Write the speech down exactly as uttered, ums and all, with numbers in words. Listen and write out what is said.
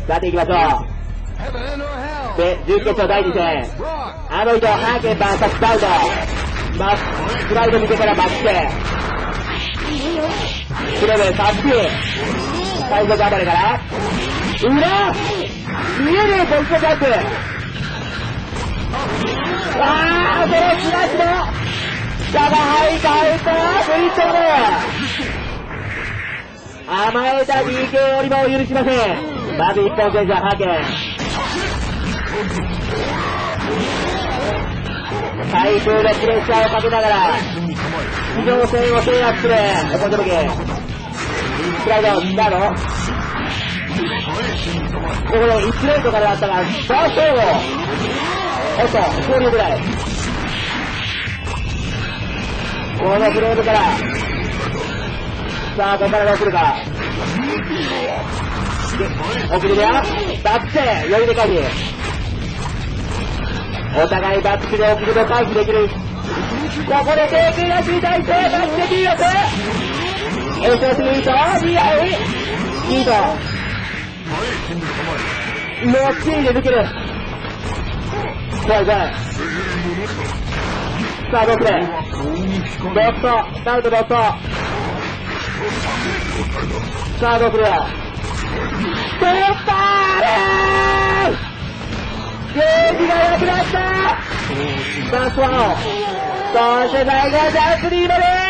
さて行きましょう。で、準決勝だいに戦。アノイド、ハーゲン ブイエス ダウド。ま、スライド見てからバック。クレブ、タッチ。最速暴れから。裏見えねえ、ボックスジャンプ。あー、そのスラッシュだ。下が入った、入った、フリットル。甘えた ディーケー 折り場を許しません。まず一本選手はハーケン。対空でプレッシャーをかけながら、地上戦を制圧する。横手向け。スライド、スタート。ここでいちレートからだったが、ファーストオーゴ。おっと、勝利ぐらい。このフレームから、さあ、ここからどうするか。送りだよ。バックで余裕で回避。お互いバックで送ると回避できる。ここで低空なしに対してバックでキーロス。エスエス ミート、ディーアイ、ミート。もうキーで抜ける。怖い怖い。さあ、どうする。ドット、ダウトドット。さあ、どうするよ。スーパーレーゲージが良くなった。ダンスワン。そして最後はジャンプリードです。